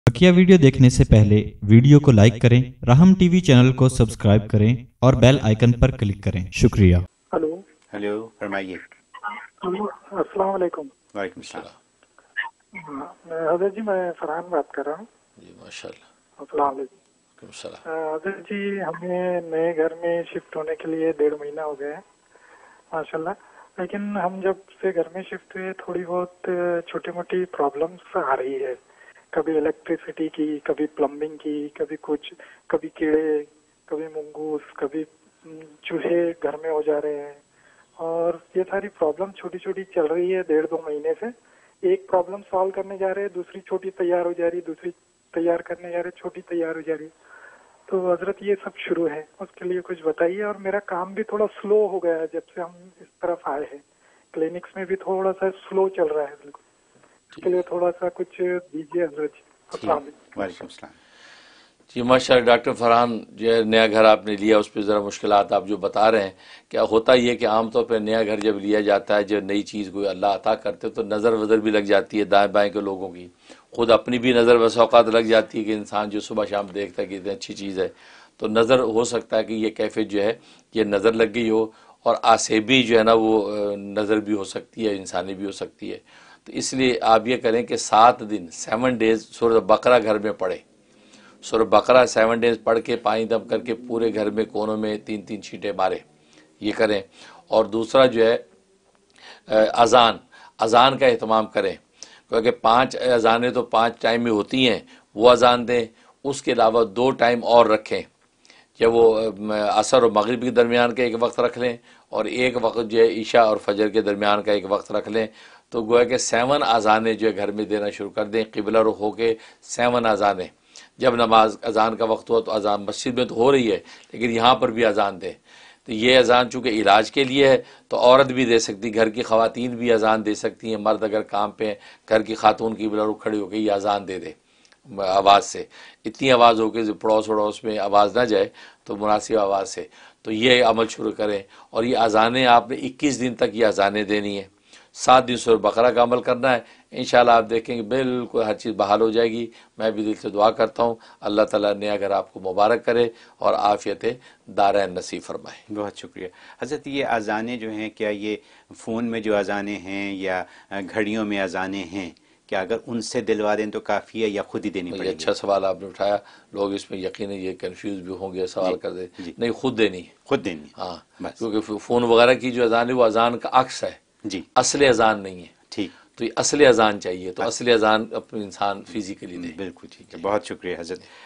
बकिया video देखने से पहले वीडियो को लाइक करें, राहम टीवी चैनल को सब्सक्राइब करें और बेल आइकन पर क्लिक करें। शुक्रिया। हेलो। हेलो, फरमाइए। अस्सलाम वालेकुम। वालेकुम सलाम। हजरत जी, मैं फरहान बात कर रहा हूँ। जी माशाल्लाह। अस्सलाम वालेकुम। हजरत जी, हमें नए घर में शिफ्ट होने के लिए 1.5 महीना हो गया है माशाल्लाह। लेकिन हम जब से घर में शिफ्ट हुए थोड़ी बहुत छोटी मोटी प्रॉब्लम्स आ रही है। कभी इलेक्ट्रिसिटी की, कभी प्लम्बिंग की, कभी कुछ, कभी कीड़े, कभी मुंगूस, कभी चूहे घर में हो जा रहे हैं। और ये सारी प्रॉब्लम छोटी छोटी चल रही है 1.5-2 महीने से। एक प्रॉब्लम सॉल्व करने जा रहे हैं, दूसरी छोटी तैयार हो जा रही है, दूसरी तैयार करने जा रहे हैं, छोटी तैयार हो जा रही है। तो हजरत ये सब शुरू है, उसके लिए कुछ बताइए। और मेरा काम भी थोड़ा स्लो हो गया है जब से हम इस तरफ आए हैं। क्लिनिक्स में भी थोड़ा सा स्लो चल रहा है बिल्कुल। इसके लिए थोड़ा सा कुछ दीजिए हजरत जी। अस्सलाम वालेकुम। वालेकुम सलाम। जी माशाल्लाह। डॉक्टर फरहान, जो है नया घर आपने लिया, उस पर ज़रा मुश्किलात आप जो बता रहे हैं, क्या होता ही है कि आमतौर पर नया घर जब लिया जाता है, जब नई चीज़ कोई अल्लाह अता करते तो नज़र वज़र भी लग जाती है दाएं बाएं के लोगों की, खुद अपनी भी नज़र बस औकात लग जाती है कि इंसान जो सुबह शाम देखता है कि इतनी अच्छी चीज़ है, तो नज़र हो सकता है कि ये कैफियत जो है ये नज़र लग गई हो, और आसेबी जो है ना वो नज़र भी हो सकती है, इंसानी भी हो सकती है। तो इसलिए आप ये करें कि 7 दिन 7 डेज़ सूरह बकरा घर में पढ़े। सूरह बकरा 7 डेज़ पढ़ के पानी दम करके पूरे घर में कोनों में 3-3 छींटे मारे, ये करें। और दूसरा जो है अज़ान, अज़ान का एहतमाम करें, क्योंकि 5 अज़ानें तो 5 टाइम में होती हैं, वो अज़ान दें। उसके अलावा 2 टाइम और रखें, जब वो असर और मगरिब के दरमियान का एक वक्त रख लें, और एक वक्त जो है ईशा और फजर के दरमियान का एक वक्त रख लें। तो गोया कि 7 अज़ानें जो है घर में देना शुरू कर दें, क़िबला रुख होके 7 अज़ानें। जब नमाज अज़ान का वक्त हुआ तो अज़ान मस्जिद में तो हो रही है, लेकिन यहाँ पर भी अज़ान दें। तो ये अज़ान चूँकि इलाज के लिए है तो औरत भी दे सकती, घर की ख़वातीन भी अज़ान दे सकती हैं। मर्द अगर काम पे घर की खातून क़िबला रुख खड़ी होकर ये अज़ान दे दे आवाज़ से, इतनी आवाज़ हो कि पड़ोस वड़ोस में आवाज़ ना जाए, तो मुनासिब आवाज़ से। तो ये अमल शुरू करें। और ये अज़ानें आपने 21 दिन तक ये अज़ानें देनी है। 7 दिन सूरह बकरा का अमल करना है। इंशाल्लाह आप देखेंगे बिल्कुल हर चीज़ बहाल हो जाएगी। मैं भी दिल से दुआ करता हूँ अल्लाह ताला नया घर आपको मुबारक करे और आफ़ियत दारैन नसीब फरमाए। बहुत शुक्रिया हज़रत। ये अज़ानें जो हैं, क्या ये फ़ोन में जो अज़ानें हैं या घड़ियों में अज़ानें हैं, क्या अगर उनसे दिलवा दें तो काफ़ी है या खुद ही देनी पड़ेगी? अच्छा सवाल आपने उठाया। लोग इसमें यकीन ये कंफ्यूज भी होंगे, सवाल कर दे। नहीं, खुद देनी है, खुद देनी है। हाँ, बस। क्योंकि फ़ोन वगैरह की जो अज़ान है वो अज़ान का अक्स है जी, असली अज़ान नहीं है। ठीक। तो ये असली अज़ान चाहिए, तो असली अज़ान अपने इंसान फिजिकली दे। बिल्कुल ठीक है। बहुत शुक्रिया हज़रत।